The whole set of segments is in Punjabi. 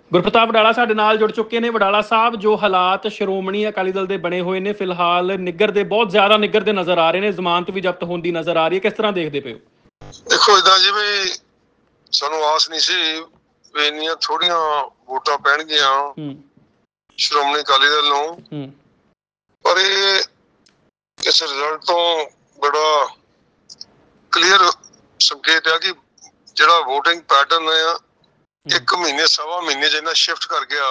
ਗੁਰਪ੍ਰਤਾਪ ਵਡਾਲਾ ਸਾਡੇ ਨਾਲ ਜੁੜ ਚੁੱਕੇ ਨੇ। ਵਡਾਲਾ ਸਾਹਿਬ, ਜੋ ਹਾਲਾਤ ਸ਼੍ਰੋਮਣੀ ਅਕਾਲੀ ਦਲ ਦੇ ਬਣੇ ਹੋਏ ਨੇ, ਫਿਲਹਾਲ ਨਿੱਘਰਦੇ, ਬਹੁਤ ਜ਼ਿਆਦਾ ਨਿੱਘਰਦੇ ਨਜ਼ਰ ਆ ਰਹੇ ਨੇ। ਜ਼ਮਾਨਤ ਵੀ ਜ਼ਬਤ ਹੋਣ ਦੀ ਨਜ਼ਰ ਆ ਰਹੀ ਹੈ। ਕਿਸ ਤਰ੍ਹਾਂ ਦੇਖਦੇ ਪਏ ਹੋ? ਦੇਖੋ, ਇਦਾਂ ਜਿਵੇਂ ਸਾਨੂੰ ਆਸ ਨਹੀਂ ਸੀ ਵੀ ਇੰਨੀਆਂ ਥੋੜੀਆਂ ਵੋਟਾਂ ਪੈਣਗੀਆਂ ਸ਼੍ਰੋਮਣੀ ਅਕਾਲੀ ਦਲ ਨੂੰ, ਪਰ ਇਹ ਇਸ ਰਿਜ਼ਲਟ ਤੋਂ ਬੜਾ ਕਲੀਅਰ ਸੰਕੇਤ ਹੈ ਕਿ ਜਿਹੜਾ ਵੋਟਿੰਗ ਪੈਟਰਨ ਆ, 1 ਮਹੀਨੇ ਸਵਾ ਮਹੀਨੇ 'ਚ ਇੰਨਾ ਸ਼ਿਫਟ ਕਰ ਗਿਆ।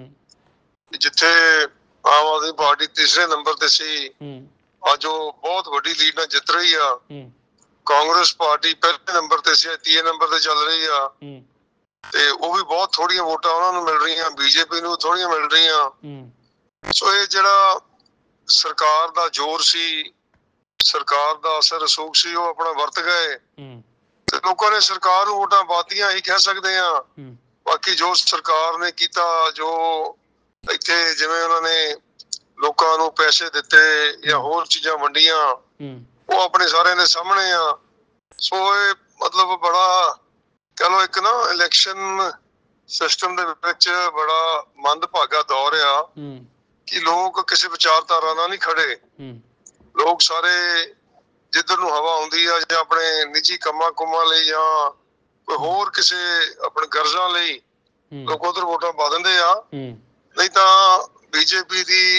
ਜਿੱਥੇ ਆਮ ਆਦਮੀ ਪਾਰਟੀ ਤੀਸਰੇ ਨੰਬਰ ਤੇ ਸੀ, ਅੱਜ ਉਹ ਬਹੁਤ ਵੱਡੀ ਲੀਡ ਨਾਲ ਜਿੱਤ ਰਹੀ ਆ। ਕਾਂਗਰਸ ਪਾਰਟੀ ਪਹਿਲੇ ਨੰਬਰ ਤੇ ਸੀ, ਤੀਏ ਨੰਬਰ ਤੇ ਚੱਲ ਰਹੀ ਆ, ਤੇ ਉਹ ਵੀ ਬਹੁਤ ਥੋੜੀਆਂ ਵੋਟਾਂ ਉਹਨਾਂ ਨੂੰ ਮਿਲ ਰਹੀਆਂ, ਬੀਜੇਪੀ ਨੂੰ ਥੋੜੀਆਂ ਮਿਲ ਰਹੀਆਂ। ਸੋ ਇਹ ਜਿਹੜਾ ਸਰਕਾਰ ਦਾ ਜ਼ੋਰ ਸੀ, ਸਰਕਾਰ ਦਾ ਅਸਰ ਰਸੂਖ ਸੀ, ਉਹ ਆਪਣਾ ਵਰਤ ਗਏ ਤੇ ਲੋਕਾਂ ਨੇ ਸਰਕਾਰ ਨੂੰ ਵੋਟਾਂ ਪਾਤੀਆਂ, ਹੀ ਕਹਿ ਸਕਦੇ ਆ। ਬਾਕੀ ਜੋ ਸਰਕਾਰ ਨੇ ਕੀਤਾ, ਜੋ ਇੱਥੇ ਜਿਵੇਂ ਉਹਨਾਂ ਨੇ ਲੋਕਾਂ ਨੂੰ ਪੈਸੇ ਦਿੱਤੇ ਜਾਂ ਹੋਰ ਚੀਜ਼ਾਂ ਵੰਡੀਆਂ, ਉਹ ਆਪਣੇ ਸਾਰਿਆਂ ਦੇ ਸਾਹਮਣੇ ਆ। ਸੋ ਇਹ ਮਤਲਬ ਬੜਾ ਕਹਿ ਲਓ ਇੱਕ ਨਾ ਇਲੈਕਸ਼ਨ ਸਿਸਟਮ ਦੇ ਵਿੱਚ ਬੜਾ ਮੰਦਭਾਗਾ ਦੌਰ ਆ ਕਿ ਲੋਕ ਕਿਸੇ ਵਿਚਾਰਧਾਰਾ ਨਾਲ ਨਹੀਂ ਖੜੇ। ਲੋਕ ਸਾਰੇ ਜਿੱਧਰ ਨੂੰ ਹਵਾ ਆਉਂਦੀ ਆ, ਜਾਂ ਆਪਣੇ ਨਿੱਜੀ ਕੰਮਾਂ ਕੁੰਮਾਂ ਲਈ ਜਾਂ ਕੋਈ ਹੋਰ ਕਿਸੇ ਆਪਣੇ ਗਰਜ਼ਾਂ ਲਈ ਲੋਕ ਉਧਰ ਵੋਟਾਂ ਪਾ ਦਿੰਦੇ ਆ। ਨਹੀਂ ਤਾਂ ਬੀਜੇਪੀ ਦੀ,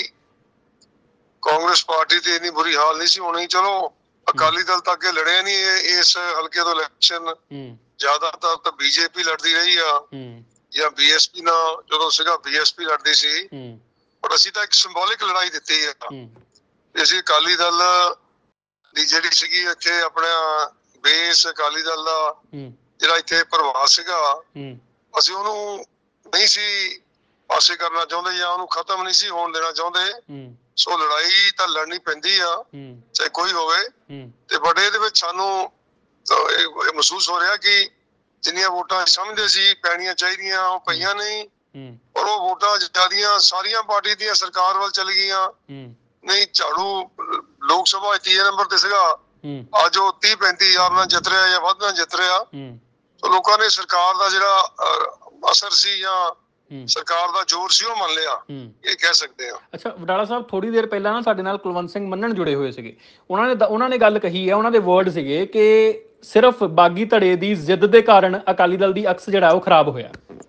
ਕਾਂਗਰਸ ਪਾਰਟੀ ਦੀ ਇੰਨੀ ਬੁਰੀ ਹਾਲ ਨਹੀਂ ਸੀ ਹੋਣੀ। ਚਲੋ ਅਕਾਲੀ ਦਲ ਤਾਂ ਅੱਗੇ ਲੜਿਆ ਨਹੀਂ ਇਸ ਹਲਕੇ ਤੋਂ ਇਲੈਕਸ਼ਨ, ਜ਼ਿਆਦਾਤਰ ਤਾਂ ਬੀਜੇਪੀ ਲੜਦੀ ਰਹੀ ਆ, ਜਾਂ BSP ਨਾਲ ਜਦੋਂ ਸੀਗਾ BSP ਲੜਦੀ ਸੀ। ਪਰ ਅਸੀਂ ਤਾਂ ਇੱਕ ਸਿੰਬੋਲਿਕ ਲੜਾਈ ਦਿੱਤੀ ਆ। ਅਸੀਂ ਅਕਾਲੀ ਦਲ ਦੀ ਜਿਹੜੀ ਸੀਗੀ ਇੱਥੇ ਆਪਣਾ ਬੇਸ, ਅਕਾਲੀ ਦਲ ਦਾ ਜਿਹੜਾ ਇੱਥੇ ਪ੍ਰਭਾਵ ਸੀਗਾ, ਅਸੀਂ ਉਹਨੂੰ ਨਹੀਂ ਸੀ ਪਾਸੇ ਕਰਨਾ ਚਾਹੁੰਦੇ ਜਾਂ ਉਹਨੂੰ ਖਤਮ ਨਹੀਂ ਸੀ ਹੋਣ ਦੇਣਾ ਚਾਹੁੰਦੇ। ਸੋ ਲੜਾਈ ਤਾਂ ਲੜਨੀ ਪੈਂਦੀ ਆ, ਚਾਹੇ ਕੋਈ ਹੋਵੇ। ਤੇ ਬਟ ਇਹਦੇ ਵਿੱਚ ਸਾਨੂੰ ਇਹ ਮਹਿਸੂਸ ਹੋ ਰਿਹਾ ਕਿ ਜਿੰਨੀਆਂ ਵੋਟਾਂ ਸਮਝਦੇ ਸੀ ਪੈਣੀਆਂ ਚਾਹੀਦੀਆਂ, ਉਹ ਪਈਆਂ ਨਹੀਂ। ਔਰ ਉਹ ਵੋਟਾਂ ਜਿਆਦੀਆਂ ਸਾਰੀਆਂ ਪਾਰਟੀ ਦੀਆਂ ਸਰਕਾਰ ਵੱਲ ਚਲੀ ਗਈਆਂ। ਨਹੀਂ, ਝਾੜੂ ਲੋਕ ਸਭਾ 3 ਨੰਬਰ ਤੇ ਸੀਗਾ, ਅੱਜ ਉਹ 30-35 ਹਜ਼ਾਰ ਨਾਲ ਜਿੱਤ ਰਿਹਾ ਜਾਂ ਵੱਧ ਨਾਲ ਜਿੱਤ ਰਿਹਾ। ਸੋ ਲੋਕਾਂ ਨੇ ਸਰਕਾਰ ਦਾ ਜਿਹੜਾ ਅਸਰ ਸੀ ਜਾਂ ਸਰਕਾਰ ਦਾ ਜ਼ੋਰ ਸੀ, ਉਹ ਮੰਨ ਲਿਆ, ਇਹ ਕਹਿ ਸਕਦੇ ਆ। ਅੱਛਾ ਵਡਾਲਾ ਸਾਹਿਬ, ਥੋੜੀ ਦੇਰ ਪਹਿਲਾਂ ਨਾ ਸਾਡੇ ਨਾਲ ਕੁਲਵੰਤ ਸਿੰਘ ਮੰਨਣ ਜੁੜੇ ਹੋਏ ਸੀਗੇ। ਉਹਨਾਂ ਨੇ ਗੱਲ ਕਹੀ ਹੈ, ਉਹਨਾਂ ਦੇ ਵਰਡ ਸੀਗੇ ਕਿ ਸਿਰਫ ਬਾਗੀ ਧੜੇ ਦੀ ਜ਼ਿੱਦ ਦੇ ਕਾਰਨ ਅਕਾਲੀ ਦਲ ਦੀ ਅਕਸ ਜਿਹੜਾ ਉਹ ਖਰਾਬ ਹੋਇਆ।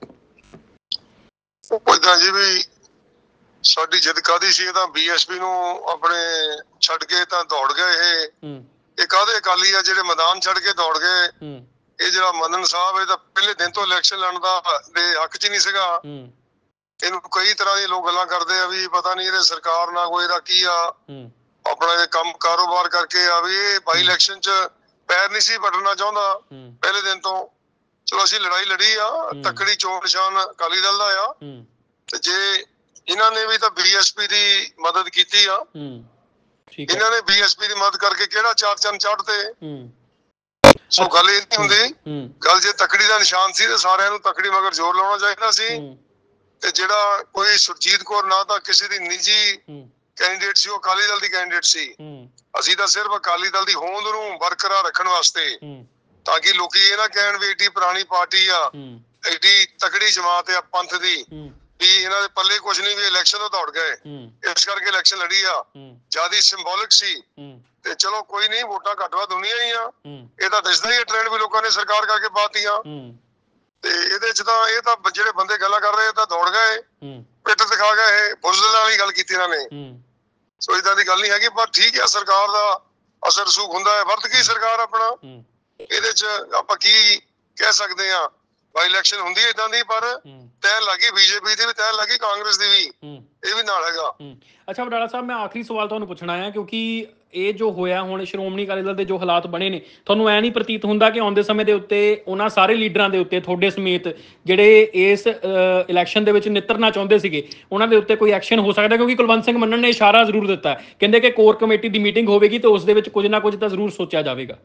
ਇਦਾਂ ਜੀ ਵੀ ਸਾਡੀ ਜਿੱਦ ਕਾਹਦੀ ਸੀ? ਇਹ ਤਾਂ BSP ਨੂੰ ਆਪਣੇ ਛੱਡ ਕੇ ਤਾਂ ਦੌੜ ਗਏ। ਇਹ ਕਾਹਦੇ ਅਕਾਲੀ ਆ ਜਿਹੜੇ ਮੈਦਾਨ ਛੱਡ ਕੇ ਦੌੜ ਗਏ? ਇਹ ਜਿਹੜਾ ਮੰਨਣ ਸਾਹਿਬ, ਇਹ ਤਾਂ ਪਹਿਲੇ ਦਿਨ ਤੋਂ ਇਲੈਕਸ਼ਨ ਲੜਨ ਦੇ ਹੱਕ 'ਚ ਨਹੀਂ ਸੀਗਾ। ਇਹਨੂੰ ਕਈ ਤਰ੍ਹਾਂ ਦੇ ਲੋਕ ਗੱਲਾਂ ਕਰਦੇ ਆ ਵੀ ਪਤਾ ਨਹੀਂ ਇਹਦੇ ਸਰਕਾਰ ਨਾਲ ਕੋਈ ਇਹਦਾ ਕੀ ਆ, ਆਪਣਾ ਇਹ ਕੰਮ ਕਾਰੋਬਾਰ ਕਰਕੇ ਆ ਵੀ ਇਹ ਬਾਈ ਇਲੈਕਸ਼ਨ 'ਚ ਪੈਰ ਨਹੀਂ ਸੀ ਵੱਢਣਾ ਚਾਹੁੰਦਾ ਪਹਿਲੇ ਦਿਨ ਤੋਂ। ਚਲੋ ਅਸੀਂ ਲੜਾਈ ਲੜੀ ਆ, ਤਕੜੀ ਚੋਣ ਨਿਸ਼ਾਨ ਅਕਾਲੀ ਦਲ ਦਾ ਆ। ਤੇ ਜੇ ਇਹਨਾਂ ਨੇ ਵੀ ਤਾਂ BSP ਦੀ ਮਦਦ ਕੀਤੀ ਆ, ਇਹਨਾਂ ਨੇ BSP ਦੀ ਮਦਦ ਕਰਕੇ ਕਿਹੜਾ 4 ਚੰਨ ਚੜ੍ਹਤੇ। ਸੋ ਗੱਲ ਇਹ ਨਹੀਂ ਹੁੰਦੀ। ਗੱਲ ਜੇ ਤਕੜੀ ਦਾ ਨਿਸ਼ਾਨ ਸੀ ਤੇ ਸਾਰਿਆਂ ਨੂੰ ਤਕੜੀ ਮਗਰ ਜ਼ੋਰ ਲਾਉਣਾ ਚਾਹੀਦਾ ਸੀ। ਤੇ ਜਿਹੜਾ ਕੋਈ ਸੁਰਜੀਤ ਕੌਰ ਨਾ ਤਾਂ ਕਿਸੇ ਦੀ ਨਿੱਜੀ ਕੈਂਡੀਡੇਟ ਸੀ, ਉਹ ਅਕਾਲੀ ਦਲ ਦੀ ਕੈਂਡੀਡੇਟ ਸੀ। ਅਸੀਂ ਤਾਂ ਸਿਰਫ ਅਕਾਲੀ ਦਲ ਦੀ ਹੋਂਦ ਨੂੰ ਬਰਕਰਾਰ ਰੱਖਣ ਵਾਸਤੇ, ਤਾਂ ਕਿ ਲੋਕੀ ਇਹ ਨਾ ਕਹਿਣ ਵੀ ਏਡੀ ਪੁਰਾਣੀ ਪਾਰਟੀ ਆ, ਏਡੀ ਤਕੜੀ ਜਮਾਤ ਆ ਪੰਥ ਦੀ, ਵੀ ਇਹਨਾਂ ਦੇ ਪੱਲੇ ਕੁਛ ਨਹੀਂ, ਵੀ ਇਲੈਕਸ਼ਨ ਤੋਂ ਦੌੜ ਗਏ, ਇਸ ਕਰਕੇ ਇਲੈਕਸ਼ਨ ਲੜੀ ਆ। ਜਿਆਦਾ ਸਿੰਬੋਲਿਕ ਸੀ। ਤੇ ਚਲੋ ਕੋਈ ਨਹੀਂ, ਵੋਟਾਂ ਘੱਟ ਵੱਧ ਹੁੰਦੀਆਂ ਹੀ ਆ। ਇਹ ਤਾਂ ਦਿਸਦਾ ਹੀ ਟ੍ਰੈਂਡ ਵੀ ਲੋਕਾਂ ਨੇ ਸਰਕਾਰ ਕਰਕੇ ਪਾਤੀਆਂ। ਤੇ ਇਹਦੇ ਚ ਤਾਂ ਇਹ ਤਾਂ ਜਿਹੜੇ ਬੰਦੇ ਗੱਲਾਂ ਕਰ ਰਹੇ ਤਾਂ ਦੌੜ ਗਏ, ਪਿੱਠ ਦਿਖਾ ਗਏ। ਇਹ ਬੁਜ਼ਦਿਲਾਂ ਵਾਲੀ ਗੱਲ ਕੀਤੀ ਇਹਨਾਂ ਨੇ। ਸੋ ਏਦਾਂ ਦੀ ਗੱਲ ਨਹੀਂ ਹੈਗੀ। ਪਰ ਠੀਕ ਆ, ਸਰਕਾਰ ਦਾ ਅਸਰ ਰਸੂਖ ਹੁੰਦਾ ਹੈ, ਵਰਤ ਗਈ ਸਰਕਾਰ ਆਪਣਾ। ਇਹਦੇ ਚ ਆਪਾਂ ਕੀ ਕਹਿ ਸਕਦੇ ਆ? ਬਾਈ ਇਲੈਕਸ਼ਨ ਹੁੰਦੀ ਹੈ ਏਦਾਂ ਦੀ, ਪਰ ਤੈਨ ਲੱਗੀ BJP ਦੀ ਵੀ, ਤੈਨ ਲੱਗੀ ਕਾਂਗਰਸ ਦੀ ਵੀ, ਇਹ ਵੀ ਨਾਲ ਹੈਗਾ। ਅੱਛਾ ਵਡਾਲਾ ਸਾਹਿਬ, ਮੈਂ ਆਖਰੀ ਸਵਾਲ ਤੁਹਾਨੂੰ ਪੁੱਛਣਾ ਆ, ਕਿਉਂਕਿ ਇਹ ਜੋ ਹੋਇਆ ਹੁਣ ਸ਼੍ਰੋਮਣੀ ਅਕਾਲੀ ਦਲ ਦੇ ਜੋ ਹਾਲਾਤ ਬਣੇ ਨੇ, ਤੁਹਾਨੂੰ ਐ ਨਹੀਂ ਪ੍ਰਤੀਤ ਹੁੰਦਾ ਕਿ ਆਉਂਦੇ ਸਮੇਂ ਦੇ ਉੱਤੇ ਉਹਨਾਂ ਸਾਰੇ ਲੀਡਰਾਂ ਦੇ ਉੱਤੇ, ਤੁਹਾਡੇ ਸਮੇਤ, ਜਿਹੜੇ ਇਸ ਇਲੈਕਸ਼ਨ ਦੇ ਵਿੱਚ ਨਿੱਤਰਨਾ ਚਾਹੁੰਦੇ ਸੀਗੇ, ਉਹਨਾਂ ਦੇ ਉੱਤੇ ਕੋਈ ਐਕਸ਼ਨ ਹੋ ਸਕਦਾ? ਕਿਉਂਕਿ ਕੁਲਵੰਤ ਸਿੰਘ ਮੰਨਣ ਨੇ ਇਸ਼ਾਰਾ ਜ਼ਰੂਰ ਦਿੱਤਾ, ਕਹਿੰਦੇ ਕਿ ਕੋਰ ਕਮੇਟੀ ਦੀ ਮੀਟਿੰਗ ਹੋਵੇਗੀ ਤੇ ਉਸ ਦੇ ਵਿੱਚ ਕੁਝ ਨਾ ਕੁਝ ਤਾਂ ਜ਼ਰੂਰ ਸੋਚਿਆ ਜਾਵੇਗਾ।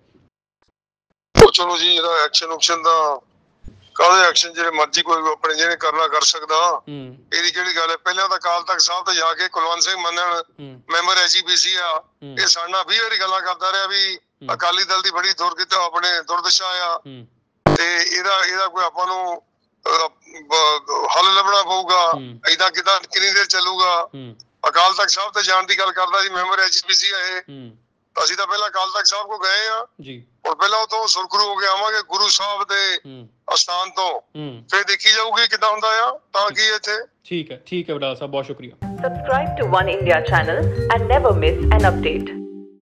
ਚਲੋ ਜੀ, ਇਹਦਾ ਐਕਸ਼ਨ ਦਾ ਕਾਹਦੇ ਐਕਸ਼ਨ, ਜਿਹੜੇ ਮਰਜ਼ੀ ਕੋਈ ਆਪਣੇ ਜਿਹਨੇ ਕਰਨਾ ਕਰ ਸਕਦਾ। ਇਹਦੀ ਕਿਹੜੀ ਗੱਲ ਹੈ? ਪਹਿਲਾਂ ਤਾਂ ਅਕਾਲ ਤਖਤ ਸਾਹਿਬ ਤੇ ਜਾ ਕੇ ਕੁਲਵੰਤ ਸਿੰਘ ਮੰਨਣ ਮੈਂਬਰ SGPC ਆ, ਇਹ ਸਾਡੇ ਨਾਲ 20 ਵਾਰੀ ਗੱਲਾਂ ਕਰਦਾ ਰਿਹਾ ਵੀ ਅਕਾਲੀ ਦਲ ਦੀ ਬੜੀ ਆਪਣੇ ਦੁਰਦਸ਼ਾ ਆ, ਤੇ ਇਹਦਾ ਕੋਈ ਆਪਾਂ ਨੂੰ ਹੱਲ ਲੱਭਣਾ ਪਊਗਾ। ਏਦਾਂ ਕਿਦਾਂ ਕਿੰਨੀ ਦੇਰ ਚੱਲੂਗਾ? ਅਕਾਲ ਤਖਤ ਸਾਹਿਬ ਤੇ ਜਾਣ ਦੀ ਗੱਲ ਕਰਦਾ ਜੀ ਮੈਂਬਰ HPC ਆ ਇਹ। ਅਸੀਂ ਤਾਂ ਪਹਿਲਾਂ ਅਕਾਲ ਤਖਤ ਸਾਹਿਬ ਕੋ ਗਏ ਆ ਜੀ, ਔਰ ਪਹਿਲਾਂ ਉਹ ਤੋਂ ਸੁਰਖਰੂ ਹੋ ਕੇ ਆਵਾਂਗੇ ਗੁਰੂ ਸਾਹਿਬ ਦੇ ਅਸਥਾਨ ਤੋਂ, ਫਿਰ ਦੇਖੀ ਜਾਊਗੀ ਕਿੱਦਾਂ ਹੁੰਦਾ ਆ। ਤਾਂ ਕੀ ਇੱਥੇ ਠੀਕ ਹੈ ਵਡਾਲਾ ਸਾਹਿਬ, ਬਹੁਤ ਸ਼ੁਕਰੀਆ। Subscribe to One India channel and never miss an update.